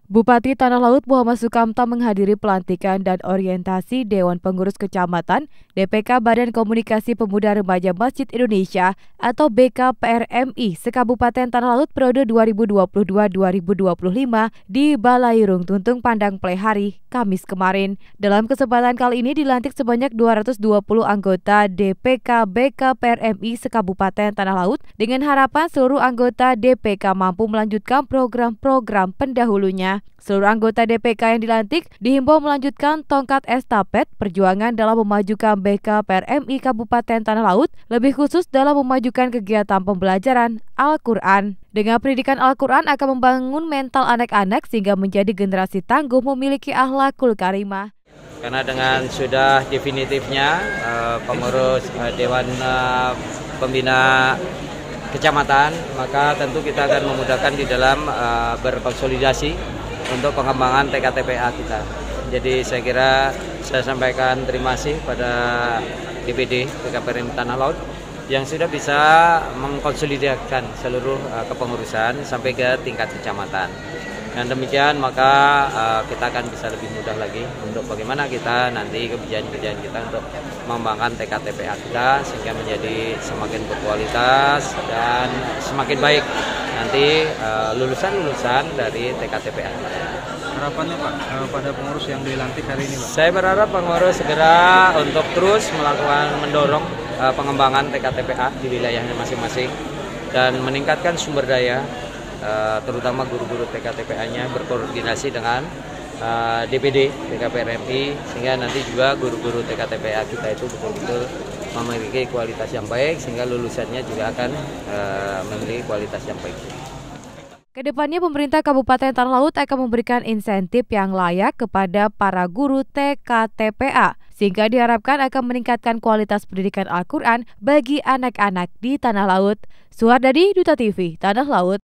Bupati Tanah Laut Muhammad Sukamta menghadiri pelantikan dan orientasi Dewan Pengurus Kecamatan DPK Badan Komunikasi Pemuda Remaja Masjid Indonesia atau BKPRMI se-Kabupaten Tanah Laut periode 2022-2025 di Balairung Tuntung Pandang Plehari, Kamis kemarin. Dalam kesempatan kali ini dilantik sebanyak 220 anggota DPK BKPRMI se-Kabupaten Tanah Laut dengan harapan seluruh anggota DPK mampu melanjutkan program-program pendahulunya. Seluruh anggota DPK yang dilantik dihimbau melanjutkan tongkat estafet perjuangan dalam memajukan BKPRMI Kabupaten Tanah Laut, lebih khusus dalam memajukan kegiatan pembelajaran Al-Quran. Dengan pendidikan Al-Quran akan membangun mental anak-anak sehingga menjadi generasi tangguh memiliki akhlakul karimah. Karena dengan sudah definitifnya pengurus Dewan Pembina Kecamatan, maka tentu kita akan memudahkan di dalam berkonsolidasi untuk pengembangan TKTPA kita. Jadi saya kira saya sampaikan terima kasih pada DPD BKPRMI Tanah Laut yang sudah bisa mengkonsolidasikan seluruh kepengurusan sampai ke tingkat kecamatan. Dan demikian maka kita akan bisa lebih mudah lagi untuk bagaimana kita nanti kebijakan kita untuk mengembangkan TKTPA kita sehingga menjadi semakin berkualitas dan semakin baik nanti lulusan-lulusan dari TKTPA. Harapannya Pak pada pengurus yang dilantik hari ini Pak? Saya berharap pengurus segera untuk terus mendorong pengembangan TKTPA di wilayahnya masing-masing dan meningkatkan sumber daya terutama guru-guru TKTPA-nya berkoordinasi dengan DPD BKPRMI sehingga nanti juga guru-guru TKTPA kita itu betul-betul memiliki kualitas yang baik sehingga lulusannya juga akan memiliki kualitas yang baik. Kedepannya pemerintah Kabupaten Tanah Laut akan memberikan insentif yang layak kepada para guru TKTPA sehingga diharapkan akan meningkatkan kualitas pendidikan Al-Quran bagi anak-anak di Tanah Laut. Suhardadi, Duta TV, Tanah Laut.